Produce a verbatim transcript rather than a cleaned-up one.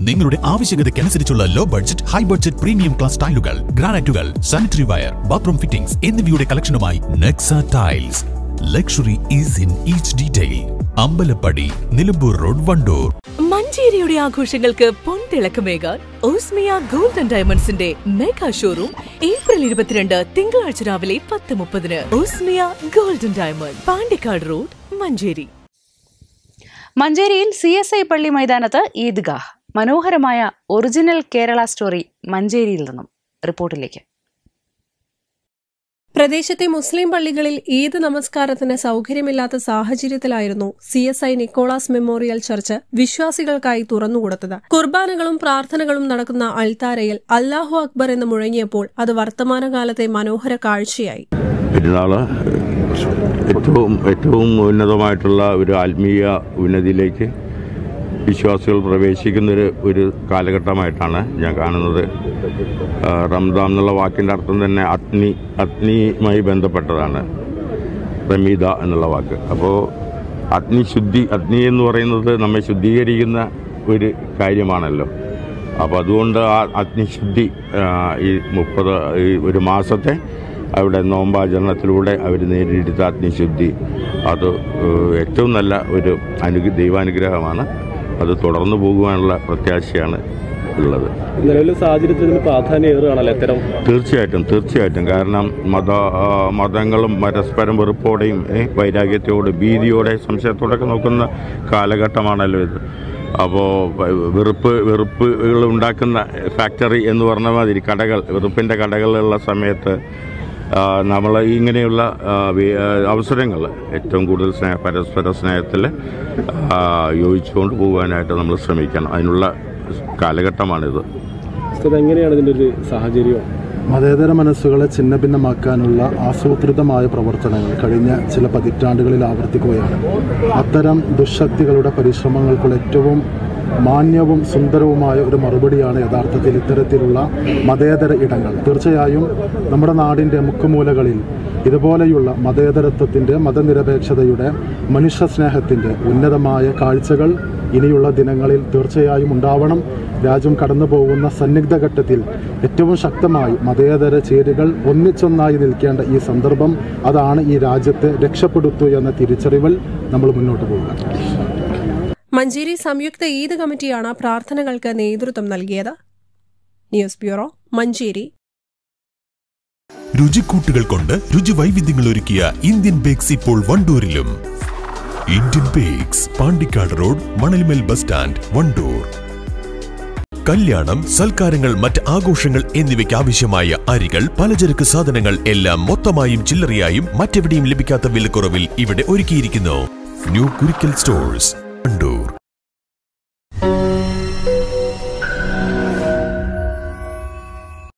നിങ്ങളുടെ ആവശ്യകതയ്ക്കനുസരിച്ചുള്ള low budget, high budget premium class ടൈലുകൾ, ഗ്രാനൈറ്റുകൾ, സാനിറ്ററി വയർ, ബാത്റൂം ഫിറ്റിംഗ്സ് എന്നിവയുടെ കളക്ഷനുമായി Nexa tiles. Luxury is in each detail. Ambalappady, Nilambur road, Wandoor. മഞ്ചേരിയുടെ ആഘോഷങ്ങൾക്ക് പൊൻതിളക്കമേകാൻ ഓസ്മിയ ഗോൾഡ് ആൻഡ് ഡയമണ്ട്സിന്റെ മെഗാ ഷോറൂം ഏപ്രിൽ ഇരുപത്തിരണ്ട് തിങ്കളാഴ്ച രാവിലെ പത്ത് മുപ്പതിന്. Osmia gold and diamond, Pandikkad road, Manjeri. മഞ്ചേരിയിൽ സി എസ് ഐ പള്ളി മൈതാനത്ത് ഈദ്ഗാഹ്. മനോഹരമായ ഒറിജിനൽ കേരള സ്റ്റോറി മഞ്ചേരിയിൽ നിന്നും റിപ്പോർട്ടിലേക്ക്. പ്രദേശത്തെ മുസ്ലിം പള്ളികളിൽ ഈദ് നമസ്കാരത്തിന് സൌകര്യമില്ലാത്ത സാഹചര്യത്തിലായിരുന്നു C S I Nicholas memorial church വിശ്വാസികൾക്കായി തുറന്നുകൊടുത്തത്. കുർബാനകളും പ്രാർത്ഥനകളും നടക്കുന്ന അൾത്താരയിൽ അല്ലാഹു അക്ബർ എന്ന് മുഴങ്ങിയപ്പോൾ അത് വർത്തമാനകാലത്തെ മനോഹര കാഴ്ചയായി. പെരുന്നാള് ഏറ്റവും ഏറ്റവും ഉന്നതമായിട്ടുള്ള ഒരു ആത്മീയ ഉന്നതിയിലേക്ക് വിശ്വാസികൾ പ്രവേശിക്കുന്നൊരു ഒരു കാലഘട്ടമായിട്ടാണ് ഞാൻ കാണുന്നത്. റംദാൻ എന്നുള്ള വാക്കിൻ്റെ അർത്ഥം തന്നെ അഗ്നി അഗ്നിയുമായി ബന്ധപ്പെട്ടതാണ്, റമീദ എന്നുള്ള വാക്ക്. അപ്പോൾ അഗ്നിശുദ്ധി, അഗ്നി എന്ന് പറയുന്നത് നമ്മെ ശുദ്ധീകരിക്കുന്ന ഒരു കാര്യമാണല്ലോ. അപ്പോൾ അതുകൊണ്ട് ആ അഗ്നിശുദ്ധി ഈ മുപ്പത് ഈ ഒരു മാസത്തെ അവിടെ നോമ്പാചരണത്തിലൂടെ അവർ നേടിയെടുത്ത അഗ്നിശുദ്ധി അത് ഏറ്റവും നല്ല ഒരു അനു ദൈവാനുഗ്രഹമാണ്. അത് തുടർന്നു പോകുവാനുള്ള പ്രത്യാശയാണ് ഉള്ളത്. നിലവിലെ സാഹചര്യത്തിൽ പ്രാധാന്യമേറുകയാണല്ലോ ഇത്തരം. തീർച്ചയായിട്ടും തീർച്ചയായിട്ടും കാരണം മത മതങ്ങളും പരസ്പരം വെറുപ്പോടെയും വൈരാഗ്യത്തോടെ, ഭീതിയോടെ, സംശയത്തോടെയൊക്കെ നോക്കുന്ന കാലഘട്ടമാണല്ലോ ഇത്. അപ്പോൾ വെറുപ്പ് വെറുപ്പുകൾ ഉണ്ടാക്കുന്ന ഫാക്ടറി എന്ന് പറഞ്ഞ മാതിരി കടകൾ, വെറുപ്പിൻ്റെ കടകളുള്ള സമയത്ത് നമ്മൾ ഇങ്ങനെയുള്ള അവസരങ്ങൾ ഏറ്റവും കൂടുതൽ സ്നേഹ പരസ്പര സ്നേഹത്തിൽ യോജിച്ചുകൊണ്ട് പോകാനായിട്ട് നമ്മൾ ശ്രമിക്കണം. അതിനുള്ള കാലഘട്ടമാണിത്. എങ്ങനെയാണ് ഇതിൻ്റെ ഒരു സാഹചര്യം? മതേതര മനസ്സുകളെ ഛിന്ന ഭിന്നമാക്കാനുള്ള ആസൂത്രിതമായ പ്രവർത്തനങ്ങൾ കഴിഞ്ഞ ചില പതിറ്റാണ്ടുകളിൽ ആവർത്തിക്കുകയാണ്. അത്തരം ദുശക്തികളുടെ പരിശ്രമങ്ങൾക്കുള്ള ഏറ്റവും മാന്യവും സുന്ദരവുമായ ഒരു മറുപടിയാണ് യഥാർത്ഥത്തിൽ ഇത്തരത്തിലുള്ള മതേതര ഇടങ്ങൾ. തീർച്ചയായും നമ്മുടെ നാടിൻ്റെ മുക്കുമൂലകളിൽ ഇതുപോലെയുള്ള മതേതരത്വത്തിൻ്റെ, മതനിരപേക്ഷതയുടെ, മനുഷ്യസ്നേഹത്തിൻ്റെ ഉന്നതമായ കാഴ്ചകൾ ഇനിയുള്ള ദിനങ്ങളിൽ തീർച്ചയായും ഉണ്ടാവണം. രാജ്യം കടന്നു പോകുന്ന സന്നിഗ്ധ ഘട്ടത്തിൽ ഏറ്റവും ശക്തമായി മതേതര ചേരികൾ ഒന്നിച്ചൊന്നായി നിൽക്കേണ്ട ഈ സന്ദർഭം, അതാണ് ഈ രാജ്യത്തെ രക്ഷപ്പെടുത്തു എന്ന തിരിച്ചറിവിൽ നമ്മൾ മുന്നോട്ട് പോകുക. മഞ്ചേരി സംയുക്ത ഈദ് കമ്മിറ്റിയാണ് പ്രാർത്ഥനകൾക്ക് നേതൃത്വം നൽകിയത്. News bureau, Manjeri. രുചിക്കൂട്ടുകൾ കൊണ്ട് രുചി വൈവിധ്യങ്ങൾ ഒരുക്കിയ ഇന്ത്യൻ ബേക്സ് ഇപ്പോൾ വണ്ടൂരിലും. Indian Bakes, Pandikkad road, Manalmel bus stand, Wandoor. കല്യാണം, സൽക്കാരങ്ങൾ, മറ്റ് ആഘോഷങ്ങൾ എന്നിവയ്ക്ക് ആവശ്യമായ അരികൾ, പലചരക്ക് സാധനങ്ങൾ എല്ലാം മൊത്തമായും ചില്ലറയായും മറ്റെവിടെയും ലഭിക്കാത്ത വിലക്കുറവിൽ ഇവിടെ ഒരുക്കിയിരിക്കുന്നു. New Kurikkal stores.